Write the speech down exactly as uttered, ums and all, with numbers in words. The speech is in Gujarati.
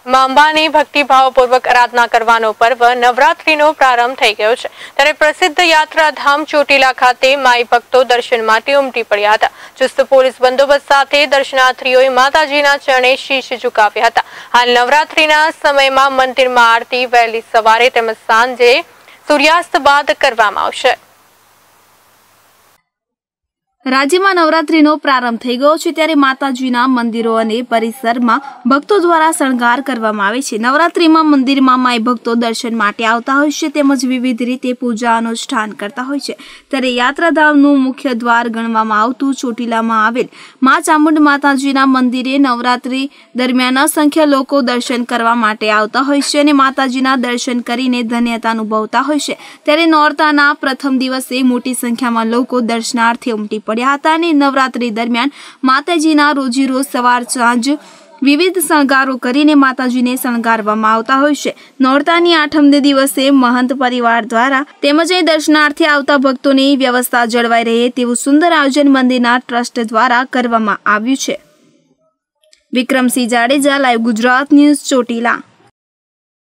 માં અંબાની ભક્તિભાવપૂર્વક આરાધના કરવાનો પર્વ નવરાત્રીનો પ્રારંભ થઈ ગયો છે ત્યારે પ્રસિદ્ધ યાત્રાધામ ચોટીલા ખાતે માઈ ભક્તો દર્શન માટે ઉમટી પડ્યા હતા। ચુસ્ત પોલીસ બંદોબસ્ત સાથે દર્શનાર્થીઓએ માતાજીના ચરણે શીશ ઝુકાવ્યા હતા। હાલ નવરાત્રીના સમયમાં મંદિરમાં આરતી વહેલી સવારે તેમજ સાંજે સૂર્યાસ્ત બાદ કરવામાં આવશે। રાજ્યમાં નવરાત્રીનો પ્રારંભ થઈ ગયો છે ત્યારે માતાજીના મંદિરો અને પરિસરમાં ભક્તો દ્વારા શણગાર કરવામાં આવે છે। નવરાત્રીમાં મંદિરમાં માઈ ભક્તો દર્શન માટે આવતા હોય છે તેમજ વિવિધ રીતે પૂજા અનુષ્ઠાન કરતા હોય છે ત્યારે યાત્રાધામનું મુખ્ય દ્વાર ગણવામાં આવતું ચોટીલામાં આવેલ મા ચામુંડ માતાજીના મંદિરે નવરાત્રી દરમિયાન અસંખ્ય લોકો દર્શન કરવા માટે આવતા હોય છે અને માતાજીના દર્શન કરીને ધન્યતા અનુભવતા હોય છે ત્યારે નોરતાના પ્રથમ દિવસે મોટી સંખ્યામાં લોકો દર્શનાર્થે ઉમટી પડ્યા હતા અને નવરાત્રી દરમિયાન માતાજીના રોજી રોજ સવાર સાંજ વિવિધ શણગારો કરીને માતાજીને શણગારવામાં આવતા હોય છે। નોરતાની આઠમને દિવસે મહંત પરિવાર દ્વારા તેમજ દર્શનાર્થે આવતા ભક્તોની વ્યવસ્થા જળવાઈ રહે તેવું સુંદર આયોજન મંદિરના ટ્રસ્ટ દ્વારા કરવામાં આવ્યું છે। Vikramsinh Jadeja, live Gujarat news, Chotila.